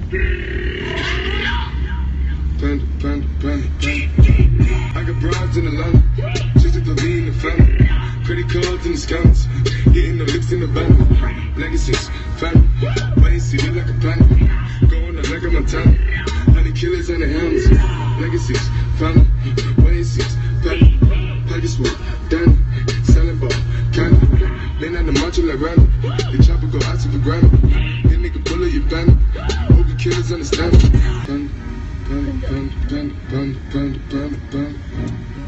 Panda, panda, panda, panda. I got broads in Atlanta, just to me in the family. Credit cards in the scams, getting the licks in the van. Legacies, family, why you see me like a panda? Going out like a Montana, honey killers and the hounds. Legacies, family, why you see family? Package smoke, Danny, selling ball, candy. Been at the macho like Randy, the chopper go out to the ground. Hit nigga pull up your banner, hope you killers understand. Panda, panda, panda, panda, panda, panda, panda, panda.